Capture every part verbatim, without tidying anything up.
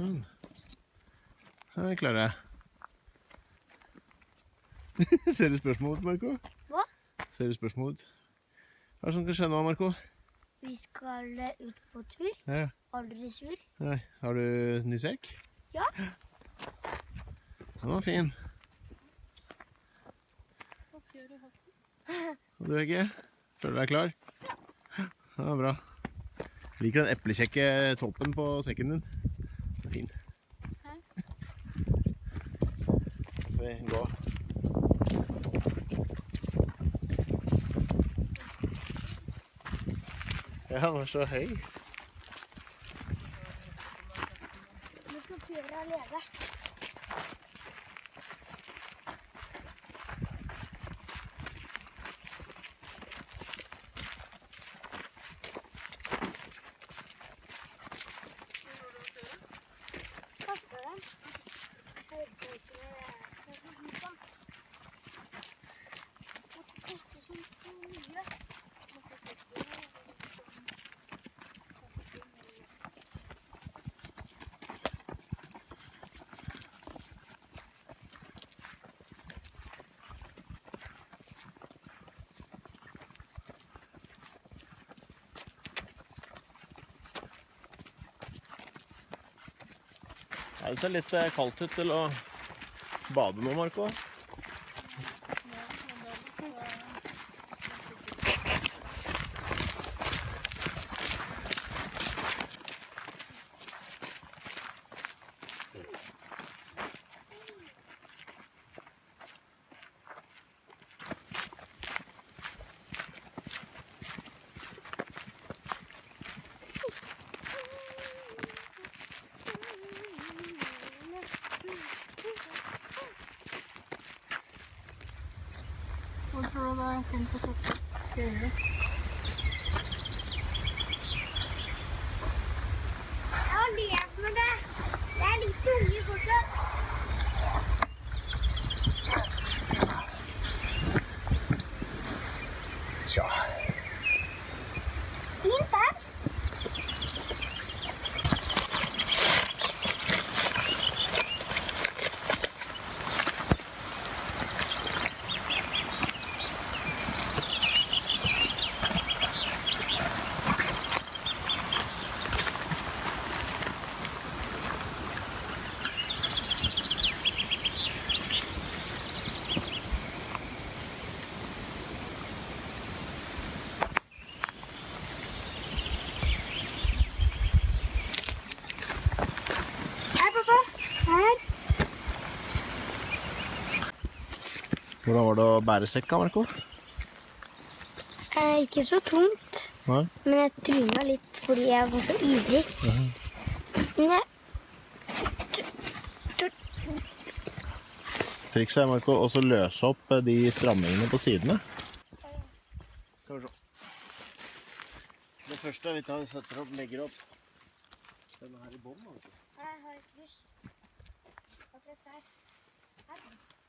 Sånn. Ja, jeg klarer det. Ser du spørsmål ut, Marco? Hva? Ser du spørsmål ut? Hva er det som kan skje nå, Marco? Vi skal ut på tur. Ja. Aldri sur. Nei, har du ny sekk? Ja. Den var fin. Og du, Hegge? Føler du deg klar? Ja. Ja, bra. Liker den eplekjekke toppen på sekken din. Den er fin. Hæ? Får vi gå. Ja, den var så høy. Vi skal fyre alene. Kaster den. Jeg vet ikke det er noe sånt. Det koster så mye. Ja, det ser litt kaldt ut til å bade nå, Marco. Hvor tror du det kommer på sett gøyere? Jeg har lekt med det. Det er litt tunge fortsatt. Tja. Fint der. Hvordan var det å bære sekka, Marco? Eh, ikke så tungt, Nei? men jeg trynet litt fordi jeg var så ivrig. Mhm. Men jeg... Trikset er, Marco, også løse opp de strammingene på sidene. Skal vi se. Det første vi tar, vi setter opp, legger opp denne her i bånd, Marco. Jeg har et lyst. Akkurat der. Her.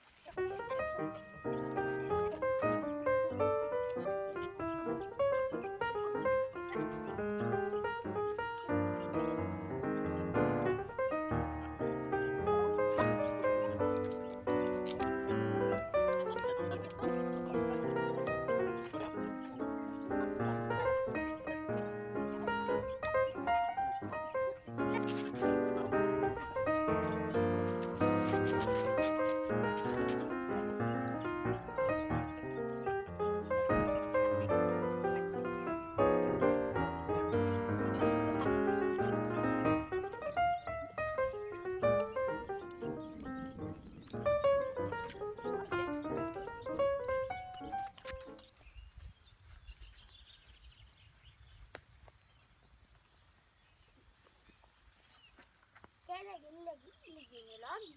Skal jeg legge en liggeunderlag?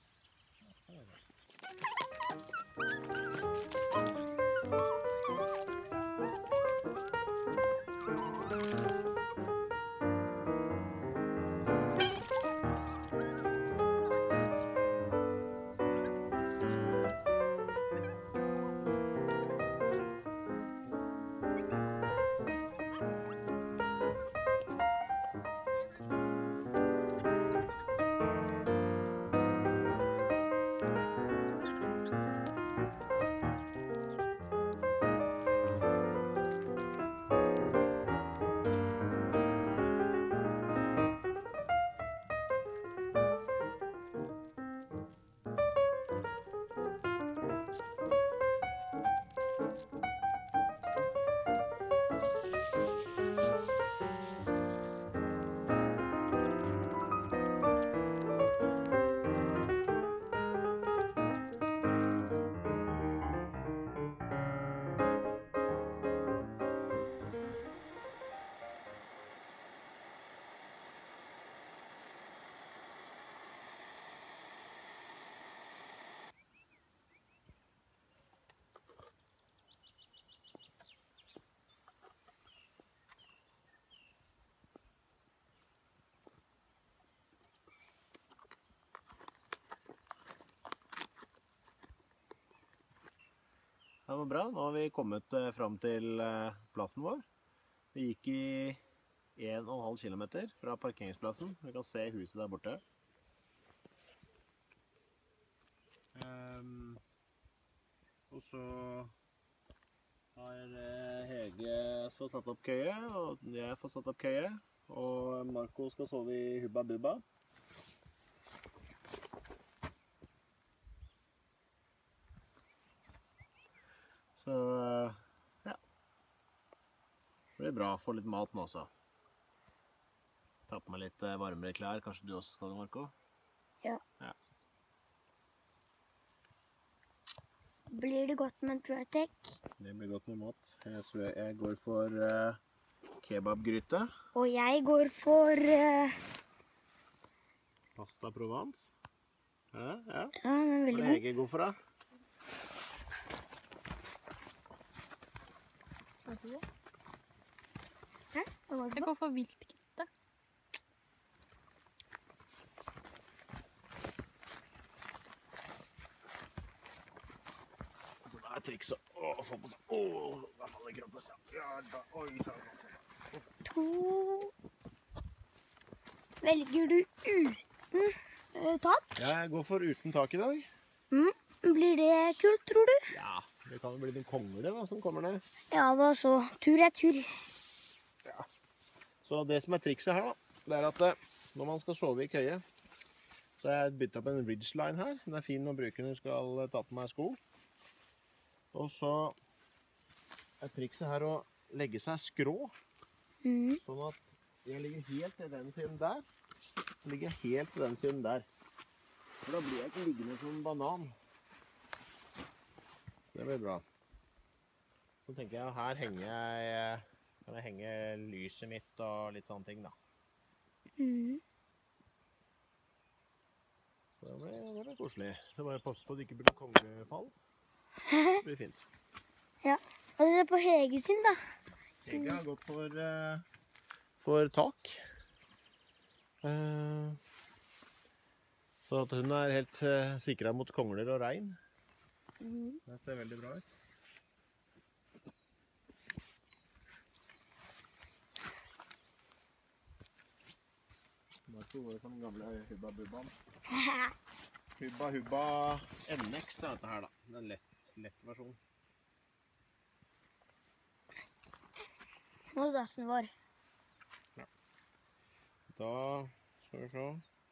Det var bra. Nå har vi kommet eh, fram til eh, plassen vår. Vi gikk i en og en halv kilometer fra parkeringsplassen. Vi kan se huset der borte. Um, og så har eh, Hege fått satt opp køye, og jeg får satt opp køye. Og Marco skal sove i Hubba Bubba. Så ja, det blir bra å få litt mat nå også. Ta på meg litt varmere klær, kanskje du også skal det, Marco? Ja. Ja. Blir det godt med drøtek? Det blir godt med mat. Jeg, så jeg går for uh, kebabgryte. Og jeg går for... Uh... Pasta Provence. Ja, ja. Ja, den er veldig god. Hva er Hege god for da? Hæ? Hva var det Jeg for? går for viltknytte. Altså, det er triks å å, få på seg. Åh, der faller kroppen. Ja, da, oi, så. To... Velger du uten uh, tak? Jeg går for uten tak i dag. Mm. Blir det kult, tror du? Ja, det kan jo bli noen kongler da, som kommer ned. Ja, hva så? Tur er tur. Ja. Så det som er trikset her da, det er at eh, når man skal sove i køye, så har jeg byttet opp en ridgeline her. Den er fin å bruke når du skal ta på meg sko. Og så er trikset her å legge seg skrå, Mm. sånn at jeg ligger helt til den siden der, så ligger jeg helt til den siden der. For da blir jeg ikke liggende som en banan. Så det blir bra. Så tenker jeg, her henger jeg, kan jeg henge lyset mitt og litt sånne ting da. Mm. Så det blir, det blir koselig. Så bare passe på at det ikke blir kongefall. Det blir fint. Ja, og se på Hege sin da. Hege har gått for, uh, for tak. Uh, så at hun er helt uh, sikret mot kongler og regn. Mm. Det ser veldig bra ut. Marco går for den gamle Hubba Bubbaen. Hubba Hubba N X er dette her da. Det er en lett, lett versjon. Og dassen vår. Da skal vi se.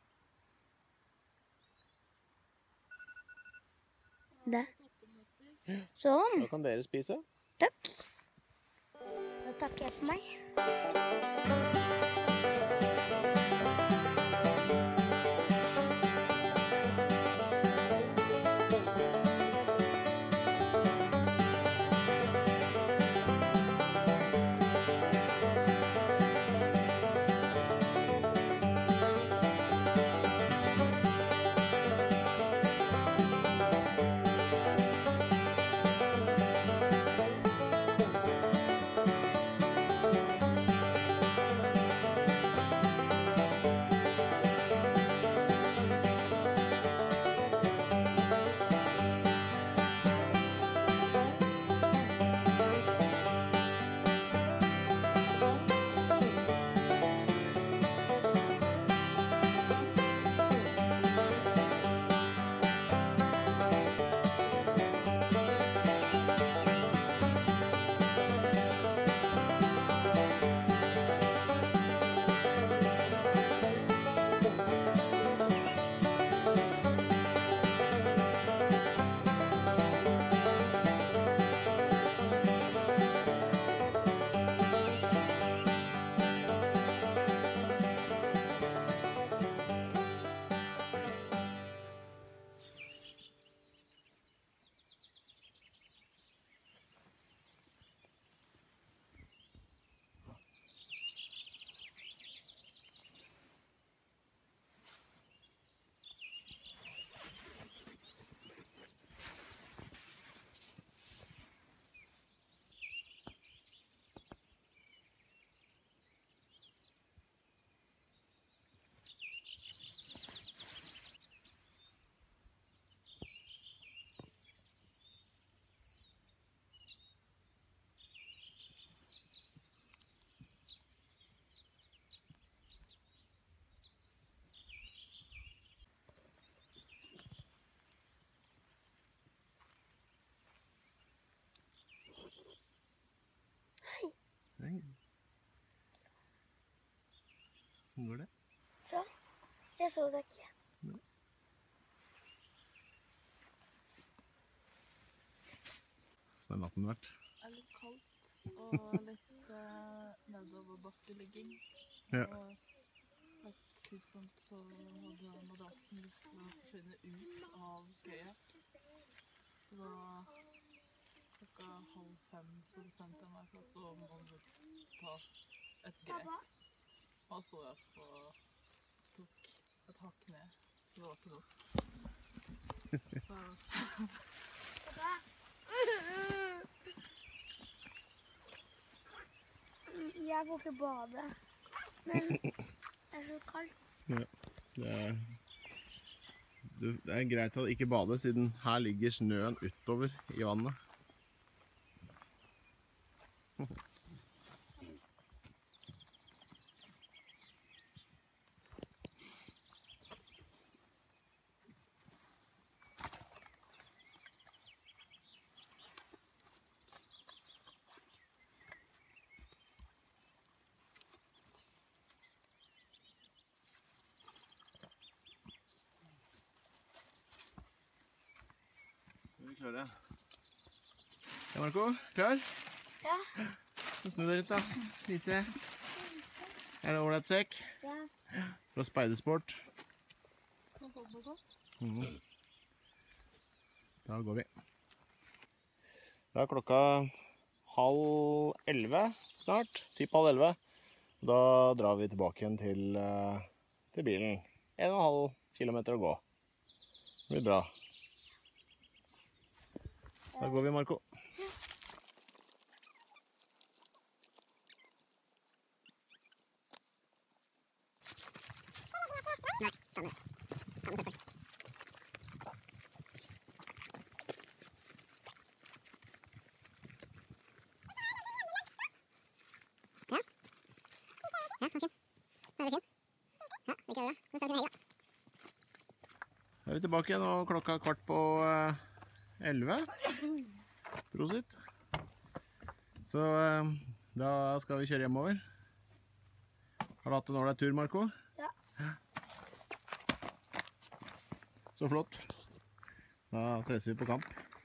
Der. Sånn. Da kan dere spise. Takk. Da takker jeg for meg. Jeg så det ikke. Så har natten vært. Det er litt kaldt og litt uh, nedover bakkeligging. Ja. Og på et tidspunkt så hadde madrassen lyst til å forsvinne ut av skøyet. Så da klokka halv fem så bestemte jeg meg for at da må vi ta et grep. Og da sto jeg opp og tok et hakk ned. Det var ikke nok. Så Jeg får ikke bade, men det er så kaldt. Ja, det er, det er greit å ikke bade, siden her ligger snøen utover i vannet. Er vi klare? Ja, Marco, klar? Ja. Snu deg litt da, Lise. Er det ålreit sekk? Ja. Fra Speidersport. Mhm. Da går vi. Det er klokka halv elleve snart, typ halv elleve. Da drar vi tilbake igjen til, eh, til bilen. En og en halv kilometer å gå. Det blir bra. Da går vi, Marco. Da er vi tilbake igjen, og klokka er kvart på elleve. Prosit. Så eh, da skal vi kjøre hjemover. Har du hatt en ålreit tur, Marco? Ja. Så flott. Da ses vi på kamp.